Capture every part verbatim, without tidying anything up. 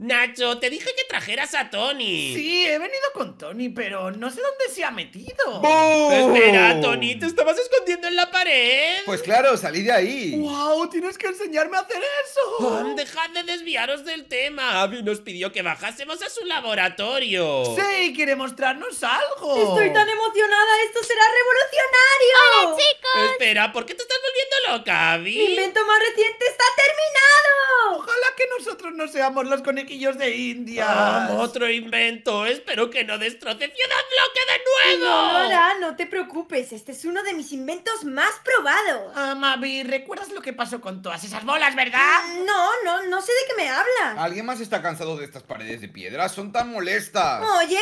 Nacho, te dije que trajeras a Tony. Sí, he venido con Tony, pero no sé dónde se ha metido. ¡Bum! Espera, Tony, ¿te estabas escondiendo en la pared? Pues claro, salí de ahí. ¡Wow! Tienes que enseñarme a hacer eso. Ah, dejad de desviaros del tema. Abby nos pidió que bajásemos a su laboratorio. Sí, quiere mostrarnos algo. Estoy tan emocionada, esto será revolucionario. ¡Hola, chicos! Espera, ¿por qué te estás volviendo loca, Abby? Mi invento más reciente está terminado. Ojalá que nosotros no seamos los conejillos de India. Ah, otro invento. Espero que no destroce Ciudad Bloque de nuevo. No lo hará, no te preocupes, este es uno de mis inventos más probados. Ah, Mavi, ¿recuerdas lo que pasó con todas esas bolas, verdad? No, no, no sé de qué me hablas. ¿Alguien más está cansado de estas paredes de piedra? Son tan molestas. Oye,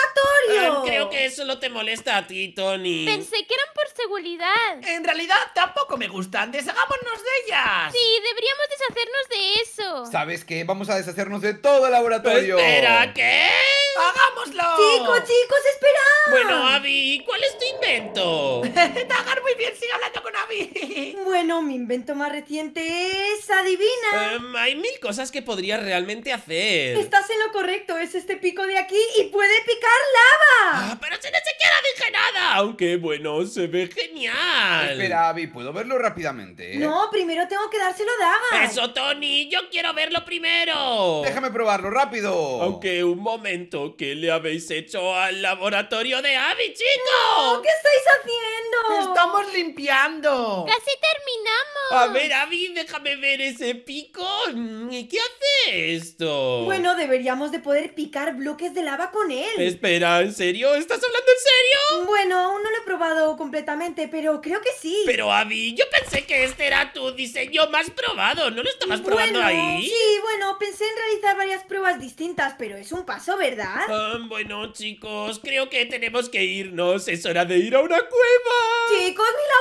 mi laboratorio. Ah, creo que eso no te molesta a ti, Tony. Pensé que eran por seguridad. En realidad tampoco me gustan. Deshagámonos de ellas. Sí, deberíamos deshacernos de eso. ¿Sabes qué? Vamos a deshacernos de todo el laboratorio. Espera, ¿qué? ¡Hagámoslo! Chicos, chicos, esperad. Bueno, Abby, ¿cuál es tu invento? Dagar, muy bien, sigue hablando con Abby. Bueno, mi invento más reciente es, adivina. Em, hay mil cosas que podrías realmente hacer. Estás en lo correcto, es este pico de aquí y puede picar lava. Ah, pero si ni siquiera dije nada. Aunque bueno, se ve genial. Espera, Abby, ¿puedo verlo rápidamente? No, primero tengo que dárselo a Daga. Eso, Tony, yo quiero verlo primero. Déjame probarlo, rápido. Aunque un momento, ¿qué le habéis hecho al laboratorio de Abby, chicos? ¿Qué estáis haciendo? Estamos limpiando. Casi terminamos. A ver, Abby, déjame ver ese pico. ¿Y qué hace esto? Bueno, deberíamos de poder picar bloques de lava con él. Espera, ¿en serio? ¿Estás hablando en serio? Bueno, aún no lo he probado completamente, pero creo que sí. Pero, Abby, yo pensé que este era tu diseño más probado. ¿No lo estabas probando Bueno, ahí? Sí, bueno, pensé en realizar varias pruebas distintas, pero es un paso, ¿verdad? Ah, bueno, chicos, creo que tenemos que irnos. Es hora de ir a una cueva. Chicos,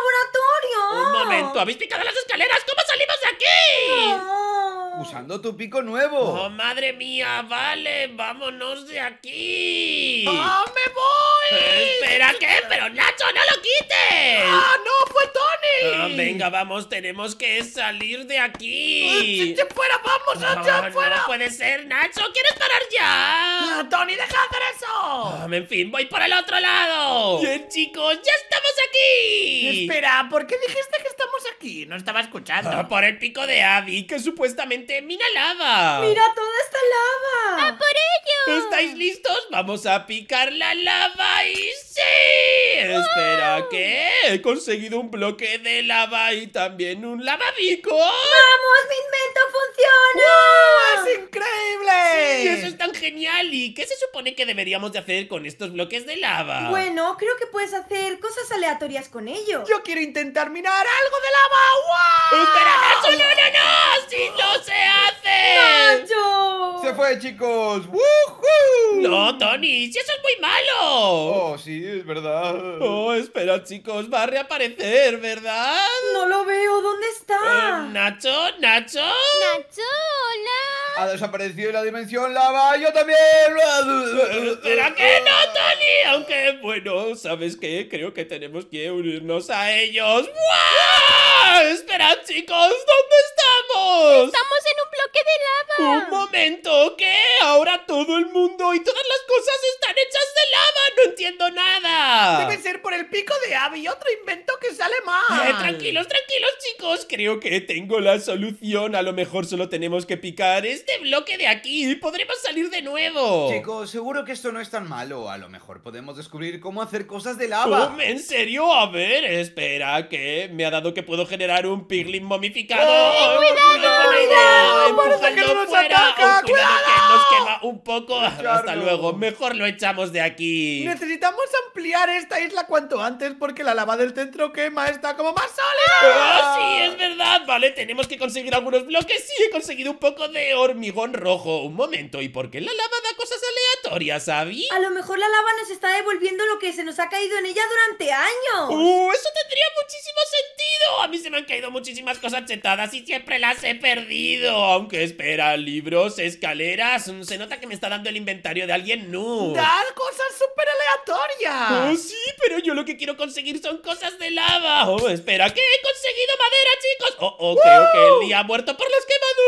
mi laboratorio. Un momento, ¿habéis picado las escaleras? ¿Cómo salimos de aquí? No. Usando tu pico nuevo. Oh, madre mía, vale, vámonos de aquí. ¡Ah, me voy! Eh, espera, ¿qué? Pero Nacho, no lo quites. ¡Ah, no! ¡Fue Tony! Ah, venga, vamos, tenemos que salir de aquí. ¡Ya fuera, vamos! Ah, ¡Ya fuera! no puede ser, Nacho, ¿quieres parar ya? Ah, ¡Tony, deja de hacer eso! Ah, en fin, voy por el otro lado. Bien, chicos, ya estamos aquí. Espera, ¿por qué dijiste que estamos aquí? No estaba escuchando. Ah, por el pico de Abby, que supuestamente mina lava. Mira toda esta lava. ¡A por ello! ¿Estáis listos? Vamos a picar la lava y ¡sí! Espera, ¿qué? He conseguido un bloque de lava y también un lavabico. ¡Vamos, mi invento funciona! ¡Es increíble! Sí, eso es tan genial. ¿Y qué se supone que deberíamos de hacer con estos bloques de lava? Bueno, creo que puedes hacer cosas aleatorias con ello. Yo quiero intentar minar algo de lava. ¡Wow! ¡Espera, Nacho! ¡No, no, no! ¡Si no se hace! ¡Nacho! Se fue, chicos. ¡Woohoo! No, Tony, si eso es muy malo. Oh, sí, es verdad. Oh, espera, chicos, va a reaparecer, ¿verdad? No lo veo, ¿dónde Eh, está? Nacho, Nacho. Nacho, hola. Ha desaparecido en la dimensión lava. Yo también. Espera que no, Tony. Aunque, bueno, ¿sabes qué? Creo que tenemos que unirnos a ellos. ¡Buah! Espera, chicos, ¿dónde estamos? Estamos en un bloque de lava. Un momento, ¿qué? Ahora todo el mundo y todas las cosas están hechas de lava. No entiendo nada. Debe ser por el pico de Abby, otro invento que sale mal. Eh, tranquilos, tranquilos, chicos. Creo que tengo la solución. A lo mejor solo tenemos que picar este bloque de aquí y podremos salir de nuevo. Chicos, seguro que esto no es tan malo. A lo mejor podemos descubrir cómo hacer cosas de lava. Oh, ¿en serio? A ver, espera, que me ha dado que puedo generar un piglin momificado. ¡Oh, ¡Cuidado! cuidado! Parece que no nos fuera. ataca. Oh, cuidado, que nos quema un poco. Echarlo. Hasta luego, mejor lo echamos de aquí. Necesitamos ampliar esta isla cuanto antes porque la lava del centro quema está como más sólida. Oh, sí, es verdad. Vale, tenemos que conseguir algunos bloques. Sí, he conseguido un poco de hormigón rojo. Un momento, ¿y por qué la lava da cosas aleatorias, Abby? A lo mejor la lava nos está devolviendo lo que se nos ha caído en ella durante años. ¡Uh! Eso tendría muchísimo sentido. A mí se me han caído muchísimas cosas chetadas y siempre las he perdido. Aunque espera, libros, escaleras. mm, Se nota que me está dando el inventario de alguien nu. Dar cosas súper aleatorias. Oh, sí, pero yo lo que quiero conseguir son cosas de lava. Oh, espera, que he conseguido madera, chicos. Oh, oh, creo que Lee ha muerto por las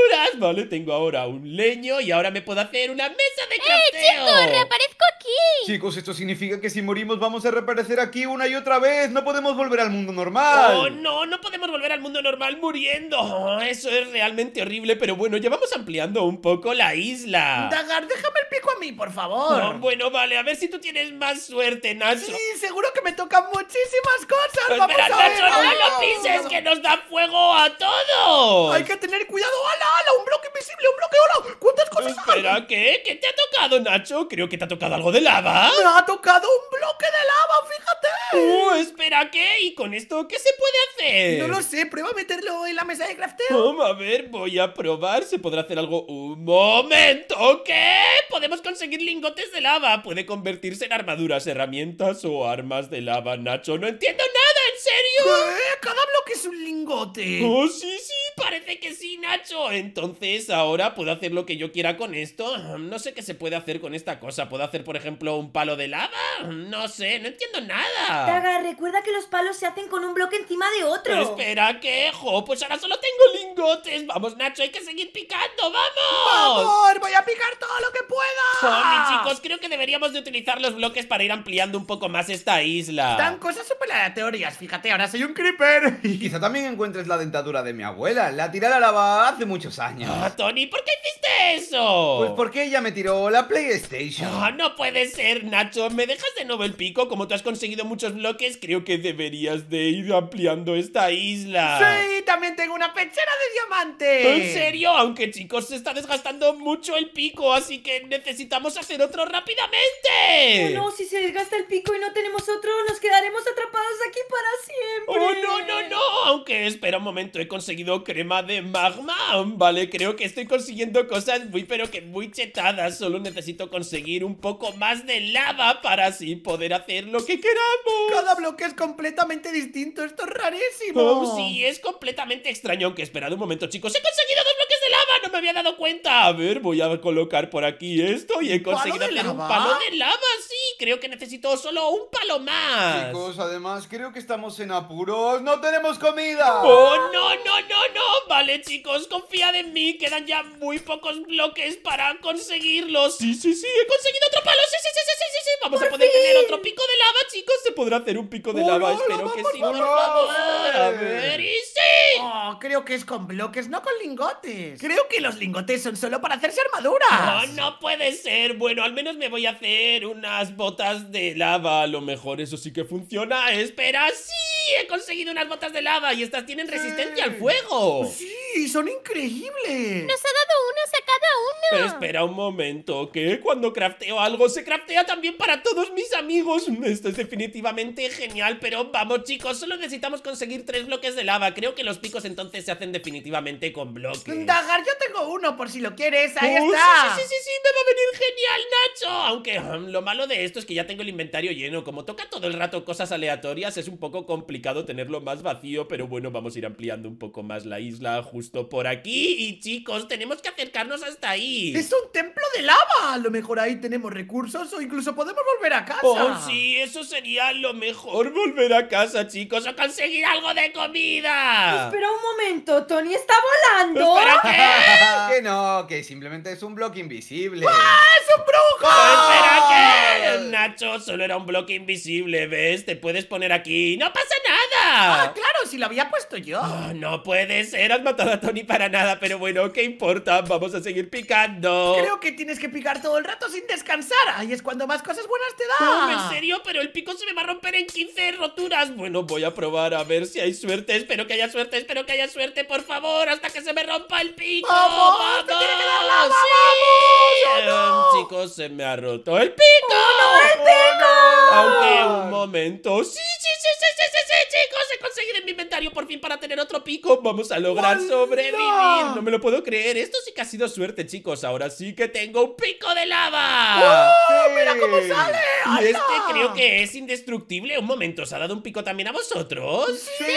armaduras. Vale, tengo ahora un leño y ahora me puedo hacer una mesa de crafteo. ¡Chicos, reaparezco aquí! Chicos, esto significa que si morimos vamos a reaparecer aquí una y otra vez. No podemos volver al mundo normal. Oh, no, no podemos volver al mundo normal muriendo. Oh, eso es realmente horrible, pero bueno, ya vamos ampliando un poco la isla. Dagar, déjame el pico a mí, por favor. Oh, bueno, vale, a ver si tú tienes más suerte, Nacho. Sí, seguro que me tocan muchísimas cosas. Pues Vamos espera, a ver. Nacho, no lo pises, que nos da fuego a todos. Hay que tener cuidado. ¡Hala, hala! ¡Un bloque invisible! ¡Un bloque! ¡Hola! ¿Cuántas cosas hay? Espera, ¿qué? ¿Qué te ha tocado, Nacho? Creo que te ha tocado algo de lava. Me ha tocado un bloque de lava, fíjate. Uh, espera, ¿qué? ¿Y con esto qué se puede hacer? No lo sé, prueba a meterlo en la mesa de crafteo. Oh, a ver, voy a probar. ¿Se podrá hacer algo? ¡Un momento! ¿Qué? Podemos conseguir lingotes de lava. Puede convertirse en armaduras, herramientas o armas de lava, Nacho. No entiendo nada, ¿en serio? ¿Qué? Cada bloque es un lingote. Oh, sí, sí, parece que sí, Nacho. Entonces ahora puedo hacer lo que yo quiera con esto. No sé qué se puede hacer con esta cosa. ¿Puedo hacer, por ejemplo, un palo de lava? No sé, no entiendo nada. Dagar, recuerda que los palos se hacen con un bloque encima de otro. Espera, ¿qué? Jo, pues ahora solo tengo lingotes. Vamos, Nacho, hay que seguir picando, ¡vamos! ¡Vamos! ¡Voy a picar todo lo que pueda! Oh, mis chicos, creo que deberíamos de utilizar los bloques para ir ampliando un poco más esta isla. Dan cosas súper aleatorias. Fíjate, ahora soy un creeper. Quizá también encuentres la dentadura de mi abuela. La tiré a la lava hace muchos años. Ah, Tony, ¿por qué hiciste eso? Pues porque ella me tiró la PlayStation. Ah, no puede ser, Nacho. ¿Me dejas de nuevo el pico? Como tú has conseguido muchos bloques, creo que deberías de ir ampliando esta isla. Sí, también tengo una pechera de diamante. ¿En serio? Aunque, chicos, se está desgastando mucho el pico, así que necesitamos hacer otro rápidamente. Oh, no, si se desgasta el pico y no tenemos otro, nos quedaremos atrapados aquí para siempre. ¡Oh, no, no, no! Aunque, espera un momento, he conseguido crema de magma. Vale, creo que estoy consiguiendo cosas muy, pero que muy chetadas. Solo necesito conseguir un poco más de lava para así poder hacer lo que queramos. Cada bloque es completamente distinto. Esto es rarísimo. Oh, sí, es completamente extraño. Aunque, esperad un momento, chicos. ¡He conseguido dos bloques de lava! ¡No me había dado cuenta! A ver, voy a colocar por aquí esto y he conseguido ¿Palo de hacer un lava? palo de lava. Sí, creo que necesito solo un palo más. Chicos, además creo que estamos en apuros. ¡No tenemos comida! ¡Oh, no, no, no, no! Vale, chicos, confiad en mí. Quedan ya muy pocos bloques para conseguirlos. Sí, sí, sí, he conseguido otro palo. Sí, sí, sí, sí, sí, sí, sí. Vamos a poder tener otro pico de lava, chicos. ¿Se podrá hacer un pico de ¡Oh, lava? no, Espero lo que vamos sí, a por hacer! favor. A ver, y sí. Oh, creo que es con bloques, no con lingotes. Creo que los lingotes son solo para hacerse armaduras. Oh, no puede ser. Bueno, al menos me voy a hacer unas botas de lava. A lo mejor eso sí que funciona. Espera, sí, he conseguido unas botas de lava y estas tienen resistencia al fuego. Sí, son increíbles. Nos ha dado unas a cada uno. Espera un momento, que cuando crafteo algo se craftea también para todos mis amigos. Esto es definitivamente genial, pero vamos, chicos, solo necesitamos conseguir tres bloques de lava. Creo que los picos entonces se hacen definitivamente con bloques. Dagar, yo tengo uno por si lo quieres. Ahí Oh, está. Sí, sí, sí, sí, me va a venir genial, Nacho. Aunque um, lo malo de esto es que ya tengo el inventario lleno. Como toca todo el rato cosas aleatorias, es un poco complicado tenerlo más vacío. Pero bueno, vamos a ir ampliando un poco más la isla justo por aquí. Y chicos, tenemos que acercarnos hasta ahí. Es un templo de lava. A lo mejor ahí tenemos recursos o incluso podemos volver a casa. Oh, sí, eso sería lo mejor, volver a casa, chicos, o conseguir algo de comida. Espera un momento, Tony está volando. ¿Espera qué? Que no, que simplemente es un bloque invisible. ¡Es un brujo! ¿Espera qué? Nacho, solo era un bloque invisible, ¿ves? Te puedes poner aquí, ¡no pasa nada! Ah, claro, si lo había puesto yo. Oh, no puede ser, has matado a Tony para nada, pero bueno, ¿qué importa? Vamos a seguir picando. Creo que tienes que picar todo el rato sin descansar. Ahí es cuando más cosas buenas te Oh, da. ¿en serio? Pero el pico se me va a romper en quince roturas. Bueno, voy a probar a ver si hay suerte. Espero que haya suerte, espero que haya suerte, por favor, hasta que se me rompa el pico. ¡Vamos! ¡Te tiene que dar lava! ¡Sí! ¡Vamos! ¡Oh, no! Em, chicos, se me ha roto el pico. ¡El pico! Aunque un momento. Sí, sí, sí, sí, sí, sí, sí, chicos, he conseguido en mi inventario por fin para tener otro pico. Vamos a lograr ¡Hola! sobrevivir. No me lo puedo creer. Esto sí que ha sido suerte, chicos. Ahora sí que tengo un pico de lava. ¡Oh, mira cómo sale! Y ¡Hala! este creo que es indestructible. Un momento, ¿os ha dado un pico también a vosotros? ¡Sí!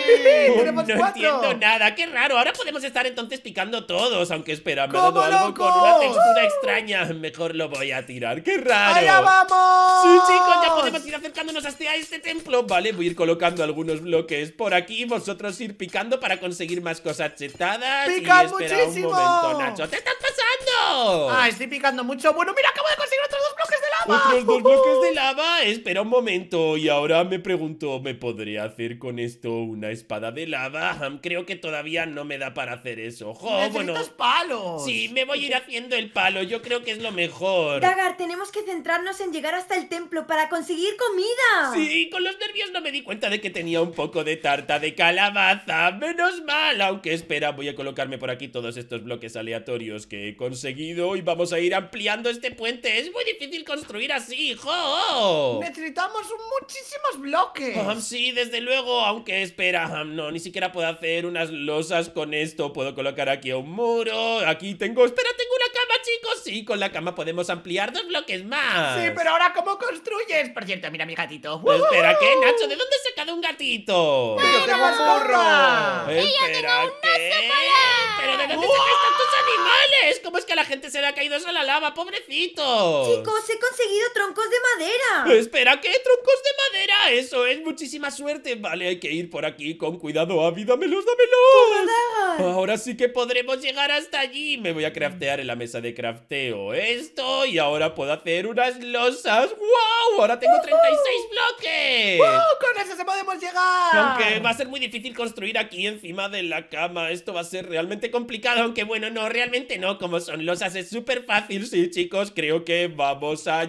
Oh, ¡Tenemos no cuatro! entiendo nada, qué raro. Ahora podemos estar entonces picando todos. Aunque espera, me ha ¡Como dado algo con una locos! textura extraña. Mejor lo voy a tirar, qué raro. ¡Allá vamos! Sí, chicos, ya podemos ir acercándonos hasta este templo. Vale, voy a ir colocando algunos bloques bloques por aquí. Vosotros ir picando para conseguir más cosas chetadas. ¡Pica y espera muchísimo! un momento, Nacho. ¿Te estás pasando? Ah, estoy picando mucho. Bueno, mira, acabo de conseguir otros dos bloques de lava. Otros dos bloques de lava. Espera un momento. Y ahora me pregunto, ¿me podría hacer con esto una espada de lava? Creo que todavía no me da para hacer eso. Jo, Necesitas bueno. palos. Sí, me voy a ir haciendo el palo. Yo creo que es lo mejor. Dagar, tenemos que centrarnos en llegar hasta el templo para conseguir comida. Sí, con los nervios no me di cuenta de que tenía un poco de tarta de calabaza. Menos mal. Aunque espera, voy a colocarme por aquí todos estos bloques aleatorios que he conseguido. Y vamos a ir ampliando este puente. Es muy difícil construir así, jo. Necesitamos muchísimos bloques. Ah, sí, desde luego, aunque espera, ah, no, ni siquiera puedo hacer unas losas con esto. Puedo colocar aquí un muro. Aquí tengo, espera, tengo una cama, chicos. Sí, con la cama podemos ampliar dos bloques más. Sí, pero ahora ¿cómo construyes? Por cierto, mira mi gatito. Espera, ¿qué, Nacho? ¿De dónde he sacado un gatito? Yo tengo un burro. Espera, ¿qué? ¿Pero de dónde sacas tantos animales? ¿Cómo es que a la gente se le ha caído eso a la lava, pobrecito? Chicos, he conseguido troncos de madera. Espera, ¿qué? ¿Troncos de madera? Eso es muchísima suerte. Vale, hay que ir por aquí con cuidado. Abby, dámelos, dámelos. Dagar. Ahora sí que podremos llegar hasta allí. Me voy a craftear en la mesa de crafteo esto. Y ahora puedo hacer unas losas. ¡Wow! Ahora tengo treinta y seis bloques. ¡Uh! Con eso se podemos llegar. Aunque va a ser muy difícil construir aquí encima de la cama. Esto va a ser realmente complicado. Aunque bueno, no, realmente no. Como son losas es súper fácil. Sí, chicos, creo que vamos a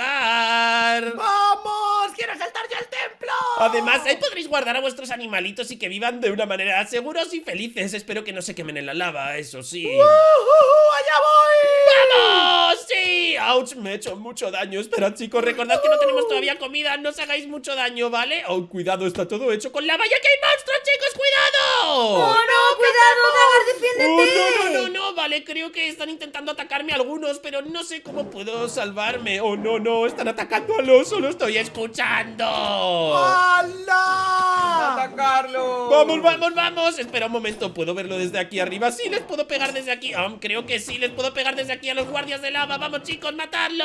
llegar. ¡Vamos! ¡Quiero saltar ya al templo! Además, ahí podréis guardar a vuestros animalitos y que vivan de una manera seguros y felices. Espero que no se quemen en la lava, eso sí. ¡Uh, uh, uh! ¡Allá voy! ¡Vamos! ¡Sí! ¡Auch! Me he hecho mucho daño. Esperad, chicos, recordad que no tenemos todavía comida. No os hagáis mucho daño, ¿vale? Oh, cuidado, está todo hecho con lava. ¡Ya que hay monstruos, chicos! ¡Cuidado! ¡Oh, no! ¡Cuidado, Dagar! ¡Defiéndete! Oh, no, no, no, no, vale, creo que están intentando atacarme algunos, pero no sé cómo puedo salvarme. Oh, no, no, están atacando al oso, lo estoy escuchando. ¡Hala! ¡Atacarlo! Vamos, vamos, vamos. Espera un momento, ¿puedo verlo desde aquí arriba? Sí, les puedo pegar desde aquí. Ah, creo que sí, les puedo pegar desde aquí a los guardias de lava. Vamos, chicos, matarlos.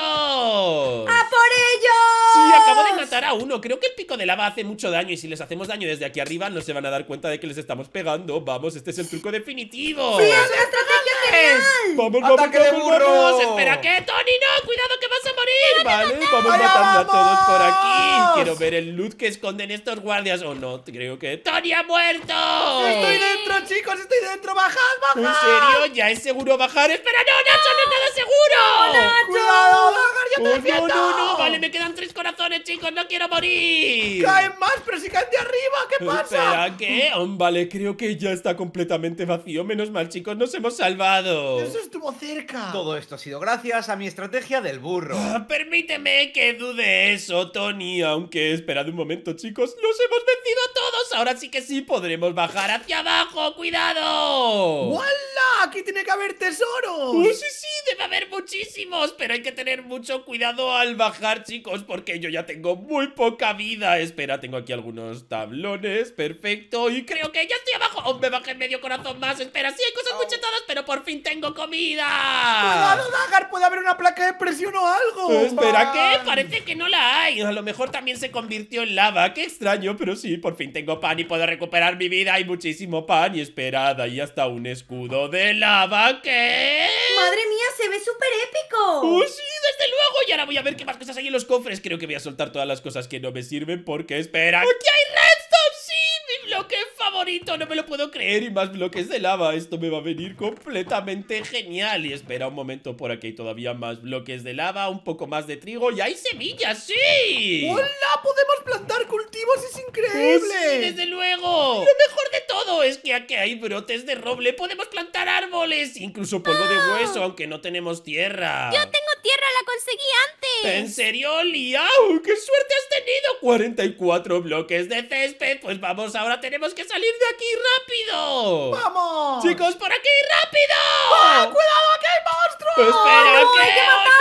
¡A por ellos! Sí, acabo de matar a uno. Creo que el pico de lava hace mucho daño y si les hacemos daño desde aquí arriba no se van a dar cuenta de que les estamos pegando. Vamos, este es el truco definitivo. ¡Sí, es una estrategia genial! Vamos, vamos, ¡Ataque de vamos, burro! vamos. Espera, ¿qué, Tony? No, cuidado que vas a morir. Vale, vamos ¡Allá matando a todos por aquí. vamos! Quiero ver el loot que esconden estos guardias. O no, creo que Tony ha muerto. ¡Estoy dentro, chicos! ¡Estoy dentro! ¡Bajad, ¿En bajad! serio? ¿Ya es seguro bajar? ¡Espera, no, Nacho, no es nada seguro! ¡Cuidado, Dagar! ¡Yo te Oh, defiendo! no, no, no, vale, me quedan tres corazones, chicos, no quiero morir. ¡Caen más! ¡Pero si caen de arriba! ¿Qué pasa? Espera, ¿qué? Oh, vale, creo que ya está completamente vacío. Menos mal, chicos, nos hemos salvado. ¡Eso estuvo cerca! Todo esto ha sido gracias a mi estrategia del burro. Ah, permíteme que dude eso, Tony. Aunque, esperad un momento, chicos. ¡Los hemos vencido a todos! Ahora sí que sí podremos bajar hacia abajo. ¡Cuidado! ¡Wala! ¡Aquí tiene que haber tesoros! ¡Oh, sí, sí! Debe haber muchísimos. Pero hay que tener mucho cuidado al bajar, chicos, porque yo ya tengo muy poca vida. Espera, tengo aquí algunos tablones. Perfecto. Y creo que ya estoy abajo. ¡Oh, me bajé medio corazón más! Espera, sí hay cosas muy chetadas, pero por fin tengo comida. ¡Cuidado, Dagar! ¡Puede haber una placa de presión o algo! Espera, ¿qué? Parece que no la hay. A lo mejor también se convirtió en lava. Qué extraño, pero sí, por fin tengo pan y puedo recuperar mi vida. Hay muchísimo pan. Y esperad, ahí hasta un escudo de lava. ¿Qué? ¡Madre mía, se ve súper épico! ¡Oh, sí, desde luego! Y ahora voy a ver qué más cosas hay en los cofres. Creo que voy a soltar todas las cosas que no me sirven porque, espera, ¡aquí hay redstone! ¡Sí! ¡Mi bloque favorito! No me lo puedo creer. Y más bloques de lava. Esto me va a venir completamente genial. Y espera un momento, por aquí hay todavía más bloques de lava, un poco más de trigo y hay semillas, ¡sí! ¡Hola! ¡Podemos plantar cultivos! ¡Es ¡Oh, increíble! sí, desde luego! Lo mejor de todo es que aquí hay brotes de roble. Podemos plantar árboles, incluso polvo de hueso, aunque no tenemos tierra. Yo tengo tierra, la conseguí antes. ¿En serio, Liao? ¡Qué suerte has tenido! cuarenta y cuatro bloques de césped. Pues vamos, ahora tenemos que salir de aquí rápido. ¡Vamos! Chicos, por aquí, rápido. ¡Ah, cuidado! ¡Aquí hay monstruos! Espera, no, que hay que oh, no, no,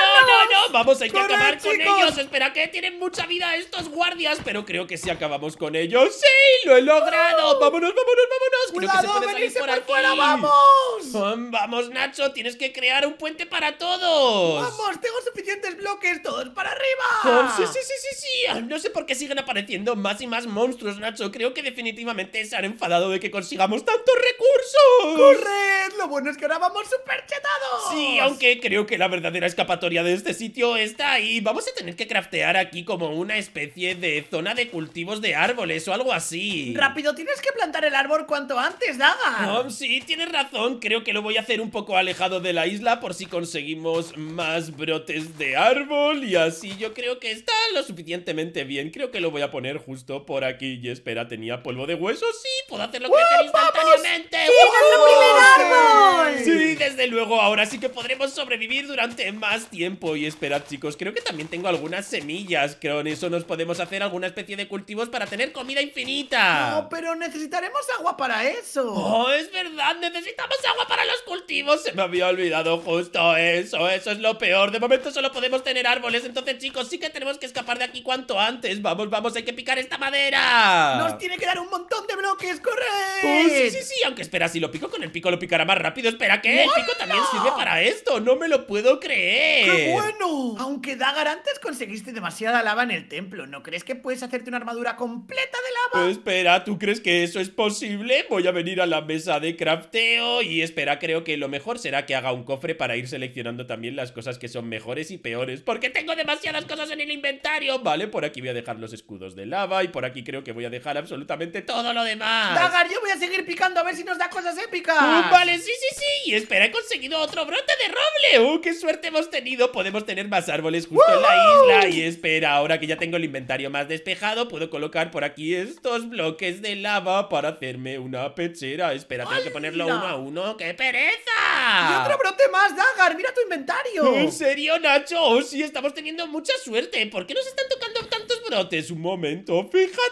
no! Vamos, hay que ¡Corred, acabar con chicos! ellos. Espera, que tienen mucha vida estos guardias, pero creo que si acabamos con ellos. ¡Sí! ¡Lo he logrado! ¡Vámonos, vámonos, vámonos! Creo que se ¡Cuidado, puede salir venirse por por aquí. fuera, vamos! Um, Vamos, Nacho, tienes que crear un puente para todos. ¡Vamos! ¡Tengo suficientes bloques! ¡Todos para arriba! Um, sí, sí, sí, sí, sí. Ah, No sé por qué siguen apareciendo más y más monstruos, Nacho. Creo que definitivamente se han enfadado de que consigamos tantos recursos. ¡Corred! Lo bueno es que ahora vamos súper chetados. Sí, aunque creo que la verdadera escapatoria de este sitio está ahí. Vamos a tener que craftear aquí como una especie de zona de cultivos de árboles o algo así. Rápido, tienes que plantar el árbol cuanto antes, Daga. Um, sí, tienes razón. Creo que lo voy a hacer un poco alejado de la isla por si conseguimos más brotes de árbol. Y así yo creo que está lo suficientemente bien. Creo que lo voy a poner justo por aquí. Y espera, ¿tenía polvo de hueso? Sí, puedo hacerlo crecer instantáneamente. ¡Nuestro primer árbol! Sí, desde luego, ahora sí que podremos sobrevivir durante más tiempo. Y esperad, chicos, creo que también tengo algunas semillas. Con eso nos podemos hacer alguna especie de cultivos para tener comida infinita. No, pero necesitaremos agua para eso. Oh, es verdad, necesitamos agua para los cultivos. Se me había olvidado justo eso. Eso es lo peor. De momento solo podemos tener árboles. Entonces, chicos, sí que tenemos que escapar de aquí cuanto antes. Vamos, vamos, hay que picar esta madera. Nos tiene que dar un montón de bloques, corred. Oh, sí, sí, sí, aunque espera, si lo pico con el pico lo picará más rápido. Espera, ¿qué? El pico también sirve para esto. No me lo puedo creer. ¡Qué bueno! Aunque Dagar, antes conseguiste demasiada lava en el templo. ¿No crees que puedes hacerte una armadura completa de lava? Espera, ¿tú crees que eso es posible? Voy a venir a la mesa de crafteo y espera, creo que lo mejor será que haga un cofre para ir seleccionando también las cosas que son mejores y peores, porque tengo demasiadas cosas en el inventario. Vale, por aquí voy a dejar los escudos de lava y por aquí creo que voy a dejar absolutamente todo lo demás. Dagar, yo voy a seguir picando a ver si nos da cosas épicas. Uh, vale, sí, sí, sí. Y espera, he conseguido otro brote de roble. ¡Uh, qué suerte hemos tenido! Podemos tener más árboles justo en la isla. Y espera, ahora que ya tengo el inventario más despejado, puedo colocar por aquí estos bloques de lava para hacerme una pechera. Espera, tengo que ponerlo ¡Hala! uno a uno. ¡Qué pereza! Y otro brote más, Dagar. Mira tu inventario. ¿En serio, Nacho? Oh, sí, estamos teniendo mucha suerte. ¿Por qué nos están tocando tantos brotes? Un momento,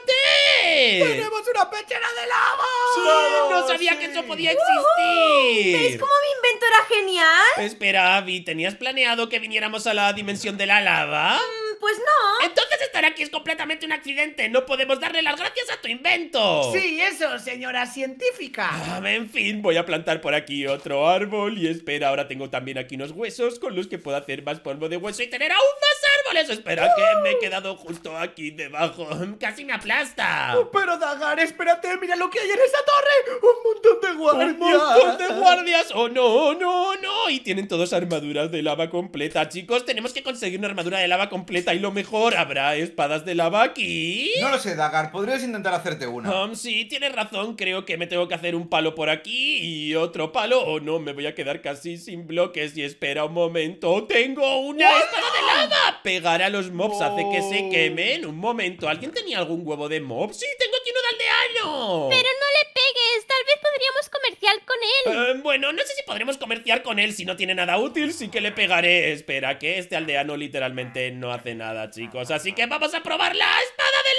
fíjate. ¡Tenemos una pechera de lava! Sí, no sabía sí. que eso podía ¿Veis existir. cómo mi invento era genial? Espera, Abby, ¿tenías planeado que viniéramos a la dimensión de la lava? Mm, Pues no. Entonces estar aquí es completamente un accidente. No podemos darle las gracias a tu invento. Sí, eso, señora científica. Ah, en fin, voy a plantar por aquí otro árbol. Y espera, ahora tengo también aquí unos huesos con los que puedo hacer más polvo de hueso y tener aún más árboles. Espera, que me he quedado justo aquí debajo. Casi me aplasta. Pero Dagar, espérate, mira lo que hay en esa torre. Un montón de guardias. ¡Un montón de guardias! ¡Oh, no, no, no! Y tienen todos armaduras de lava completa. Chicos, tenemos que conseguir una armadura de lava completa. Y lo mejor, ¿habrá espadas de lava aquí? No lo sé, Dagar, podrías intentar hacerte una. Um, sí, tienes razón. Creo que me tengo que hacer un palo por aquí y otro palo. O no, me voy a quedar casi sin bloques. Y espera un momento. ¡Tengo una espada de lava! Pegar a los mobs hace que se quemen. Un momento, ¿alguien tenía algún huevo de mob? ¡Sí, tengo aquí uno de aldeano! Pero no le pegues, tal vez podríamos comerciar con él. Eh, bueno, no sé si podremos comerciar con él. Si no tiene nada útil, sí que le pegaré. Espera, que este aldeano literalmente no hace nada, chicos. Así que vamos a probar la espada de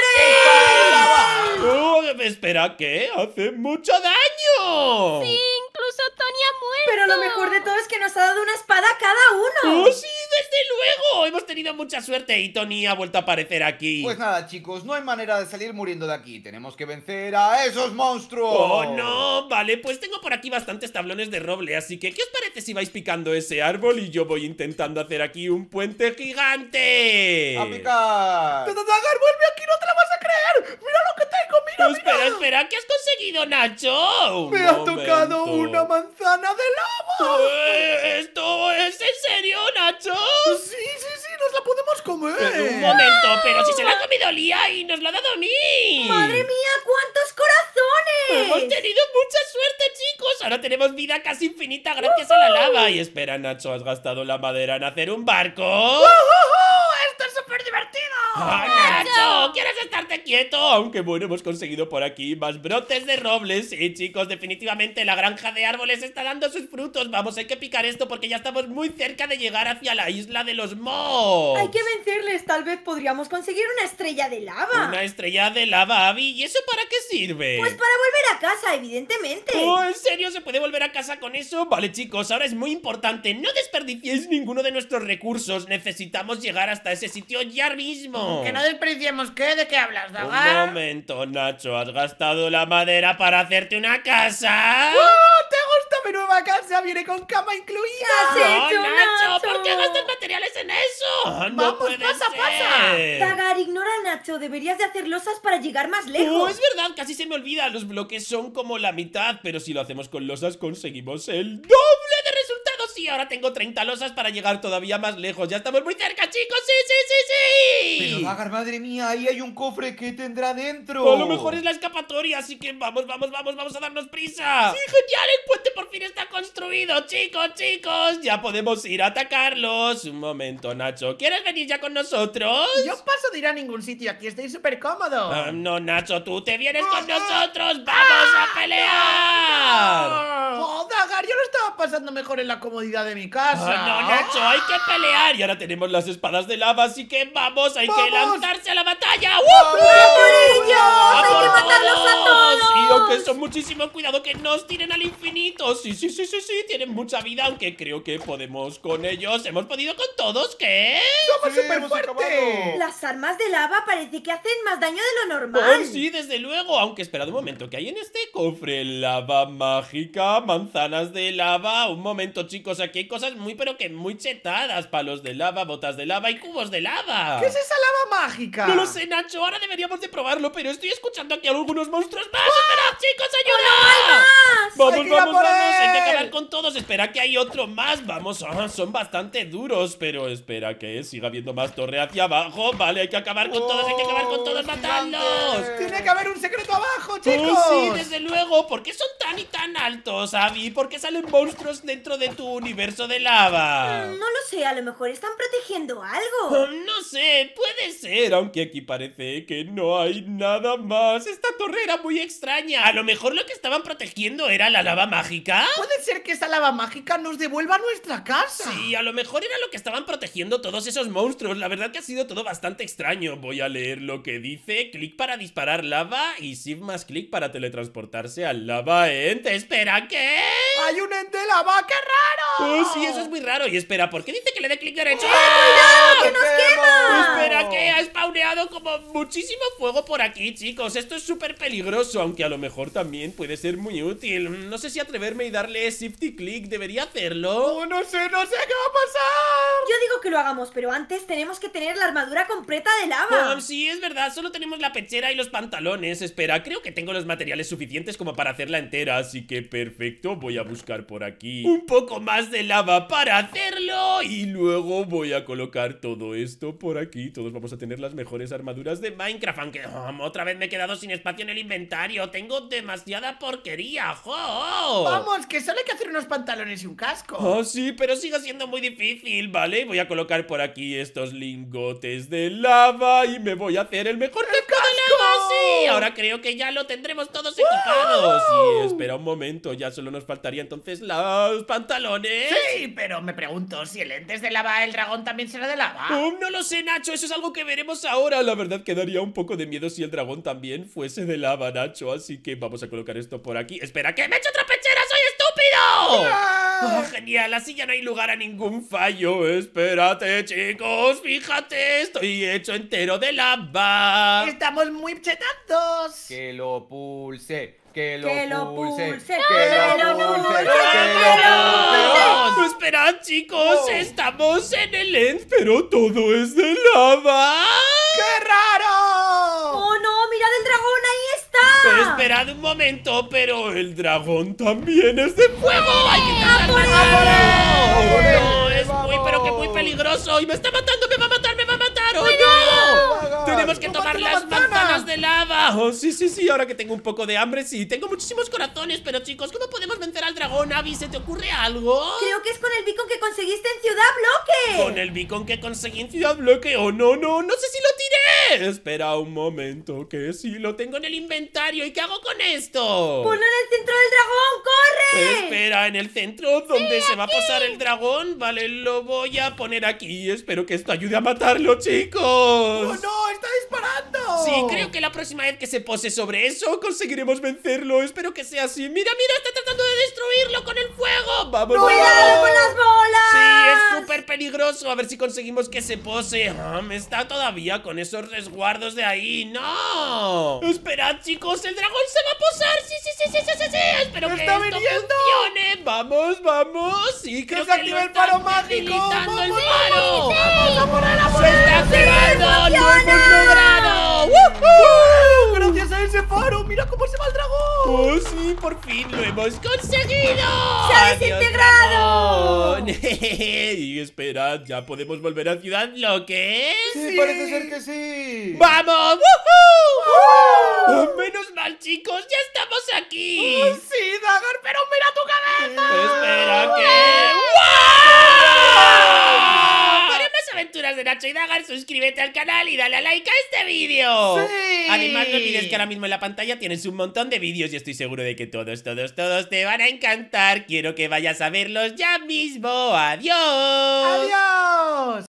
lava. Oh, espera, ¿qué? ¡Hace mucho daño! Sí, incluso Tony ha muerto. Pero lo mejor de todo es que nos ha dado una espada a cada uno. ¡Oh, sí, desde luego! Hemos tenido mucha suerte y Tony ha vuelto a aparecer aquí. Pues nada, chicos, no hay manera de salir muriendo de aquí. Tenemos que vencer a esos monstruos. ¡Oh, no! Vale, pues tengo por aquí bastantes tablones de roble, así que ¿qué os parece si vais picando ese árbol y yo voy intentando hacer aquí un puente gigante? ¡A picar! Dagar, vuelve aquí, no te la vas a creer. Mira lo que tengo, mira, mira. Espera, espera, ¿qué has conseguido, Nacho? Un Me ha tocado momento. una manzana de lava. Eh, ¿Esto es en serio, Nacho? Sí, sí, sí, nos la podemos comer. Pero un momento, pero si se la ha comido Lía y nos lo ha dado a mí. ¡Madre mía, cuántos corazones! Hemos tenido mucha suerte, chicos. Ahora tenemos vida casi infinita gracias a la lava. Y espera, Nacho, ¿has gastado la madera en hacer un barco? ¡Oh, oh, oh! ¡Esto es súper divertido! ¡Ah, Nacho! ¿Quieres estarte quieto? Aunque bueno, hemos conseguido por aquí más brotes de robles. Sí, chicos, definitivamente la granja de árboles está dando sus frutos. Vamos, hay que picar esto porque ya estamos muy cerca de llegar hacia la isla de los mobs. Hay que vencerles, tal vez podríamos conseguir una estrella de lava. Una estrella de lava, Abby. ¿Y eso para qué sirve? Pues para volver a casa, evidentemente. Oh, ¿en serio se puede volver a casa con eso? Vale, chicos, ahora es muy importante. No desperdiciéis ninguno de nuestros recursos. Necesitamos llegar hasta ese sitio ya mismo. Que no desperdiciemos, ¿qué? ¿De qué hablas, Un Daga? momento, Nacho. ¿Has gastado la madera para hacerte una casa? ¡Oh, te gusta mi nueva casa! ¡Viene con cama incluida! ¿Qué has ¡No, hecho, Nacho! Nacho? ¿Por qué gastas materiales en eso? ¡No Vamos, puede pasa, ser! pasa. Dagar, ignora a Nacho. Deberías de hacer losas para llegar más Oh, lejos. es verdad, casi se me olvida. Los bloques son como la mitad, pero si lo hacemos con losas conseguimos el doble de resultados. Sí, ahora tengo treinta losas para llegar todavía más lejos. Ya estamos muy cerca, chicos. ¡Sí, sí, sí, sí! Pero Dagar, madre mía, ahí hay un cofre que tendrá dentro. A lo mejor es la escapatoria, así que vamos, vamos, vamos, vamos a darnos prisa. ¡Sí, genial! El puente por fin está construido, chicos, chicos. Ya podemos ir a atacarlos. Un momento, Nacho. ¿Quieres venir ya con nosotros? Yo paso de ir a ningún sitio, aquí estoy súper cómodo. Ah, no, Nacho, tú te vienes con nosotros. ¡Vamos a pelear! ¡Oh, Dagar! Yo lo estaba pasando mejor en la comodidad de mi casa. Ah, no, Nacho, hay que pelear. Y ahora tenemos las espadas de lava, así que vamos, hay que ¡Vamos! lanzarse a la batalla. ¡Uh! ¡A por ellos! ¡A ¡Hay que por matarlos a todos! Y aunque son muchísimo, cuidado que nos tiren al infinito. Sí, sí, sí, sí, sí, tienen mucha vida, aunque creo que podemos con ellos. ¿Hemos podido con todos? ¿Qué? ¡Somos Sí, súper hemos fuertes! acabado. Las armas de lava parece que hacen más daño de lo normal. Oh, sí, desde luego. Aunque esperad un momento, ¿qué hay en este cofre? Lava mágica, manzanas de lava. Un momento, chicos, aquí hay cosas muy pero que muy chetadas. Palos de lava, botas de lava y cubos de lava. ¿Qué es esa lava mágica? No lo sé, Nacho, ahora deberíamos de probarlo, pero estoy escuchando aquí a algunos monstruos más. ¡Esperad, chicos, ayuda! ¡Más! Vamos, ¡Hay que ir a vamos, por vamos, hay que él! acabar con todos. Espera que hay otro más. Vamos, ah, son bastante duros, pero espera que siga habiendo más torre hacia abajo. Vale, hay que acabar con todos, hay que acabar con todos, ¡Oh, matadlos. gigante! Tiene que haber un secreto abajo, chicos. Oh, sí, desde luego. ¿Por qué son tan y tan altos, Abby? ¿Por qué salen monstruos dentro de tu universo de lava? No lo sé, a lo mejor están protegiendo Oh, algo. no sé, puede ser, aunque aquí parece que no hay nada más. Esta torre era muy extraña. A lo mejor lo que estaban protegiendo era la lava mágica. ¿Puede ser que esa lava mágica nos devuelva a nuestra casa? Sí, a lo mejor era lo que estaban protegiendo todos esos monstruos. La verdad que ha sido todo bastante extraño. Voy a leer lo que dice. Clic para disparar lava y Shift más clic para teletransportarse al lava ente. Espera, ¿qué? ¡Hay un ente lava! ¡Qué raro! Oh, sí, eso es muy raro. Y espera, ¿por qué dice que le dé clic derecho? ¡Cuidado, que nos ¡Quema! Espera, que ha spawneado como muchísimo fuego por aquí, chicos. Esto es súper peligroso, aunque a lo mejor también puede ser muy útil. No sé si atreverme y darle shift y clic. ¿Debería hacerlo? Oh, no sé, no sé qué va a pasar. Yo digo que lo hagamos, pero antes tenemos que tener la armadura completa de lava. Oh, sí, es verdad, solo tenemos la pechera y los pantalones. Espera, creo que tengo los materiales suficientes como para hacerla entera, así que perfecto. Voy a buscar por aquí un poco más de lava para hacerlo y luego voy a colocar todo esto por aquí. Todos vamos a tener las mejores armaduras de Minecraft, aunque oh, otra vez me he quedado sin espacio en el inventario. Tengo demasiada porquería, ¡jo! Vamos, que solo hay que hacer unos pantalones y un casco. Oh, sí, pero sigue siendo muy difícil, ¿vale? Voy a colocar por aquí estos lingotes de lava y me voy a hacer el mejor casco de lava, sí. Ahora creo que ya lo tendremos todos equipados. Y espera un momento, ya solo nos faltaría entonces los pantalones. Sí, pero me pregunto, si el ente es de lava, ¿el dragón también será de lava? Oh, no lo sé, Nacho, eso es algo que veremos ahora. La verdad que daría un poco de miedo si el dragón también fuese de lava, Nacho. Así que vamos a colocar esto por aquí. Espera, que me he hecho otra pechera, soy estúpido. ¡Ah! Oh, genial, así ya no hay lugar a ningún fallo. Espérate, chicos, fíjate, estoy hecho entero de lava. Estamos muy chetados. Que lo pulse, que lo Que lo pulse, pulse, que que lo lo pulse, pulse, que que lo lo pulse. Esperad, chicos, Oh. estamos en el end, pero todo es de lava. ¡Qué raro! ¡Oh, no! ¡Mirad el dragón! ¡Ahí está! Esperad un momento, pero el dragón también es de fuego. Hay que intentar por él! matarlo. ¡A por él! No, es muy, ¡Vamos! pero que muy peligroso. Y me está matando, me va a matar, me va a matar. ¡Oh, ¡Cuidado! no! Tenemos que tomar ¡Tómate una las manzana! manzanas de lava. Oh, sí, sí, sí, ahora que tengo un poco de hambre, sí. Tengo muchísimos corazones, pero chicos, ¿cómo podemos vencer al dragón, Abby? ¿Se te ocurre algo? Creo que es con el beacon que conseguiste en Ciudad Bloque. Con el beacon que conseguí en Ciudad Bloque. Oh, no, no, no sé si lo tiré. Espera un momento, que sí lo tengo en el inventario. ¿Y qué hago con esto? ¡Ponlo en el centro del dragón! ¡Corre! Espera, ¿en el centro donde se va a posar el dragón? Vale, lo voy a poner aquí. Espero que esto ayude a matarlo, chicos. ¡Oh, no! ¡Está disparando! Sí, creo que la próxima vez que se pose sobre eso conseguiremos vencerlo. Espero que sea así. Mira, mira, está tratando de destruirlo con el fuego. ¡Vamos! ¡Cuidado con las bolas! Sí, es súper peligroso. A ver si conseguimos que se pose. Ah, me está todavía con esos resguardos de ahí. ¡No! Esperad, chicos, el dragón se va a posar. Sí, sí, sí, sí, sí, sí, sí. Espero que ¡Está esto viniendo! funcione. Vamos, vamos. Sí, creo ¡Que se que active lo el faro está mágico! facilitando el ¡Vamos, faro. vamos! ¡Vamos a por él, a por ¡Se él! está activando! ¡Lo hemos funciona! logrado! ¡Woohoo! ¡Gracias a ese faro! ¡Mira cómo se va el dragón! ¡Oh, sí! ¡Por fin lo hemos conseguido! ¡Se ha ¡Adiós, desintegrado! dragón! Y esperad, ¿ya podemos volver a Ciudad Bloque? Sí, Sí. parece ser que sí. ¡Vamos! ¡Woohoo! Oh, menos mal, chicos, ya estamos aquí. ¡Oh, sí, Dagger! ¡Pero mira tu cabeza! Espera que... ¡Wow! Para más aventuras de Nacho y Dagger, suscríbete al canal y dale a like a este vídeo. ¡Sí! Además, no olvides que ahora mismo en la pantalla tienes un montón de vídeos y estoy seguro de que todos, todos, todos te van a encantar. Quiero que vayas a verlos ya mismo. ¡Adiós! ¡Adiós!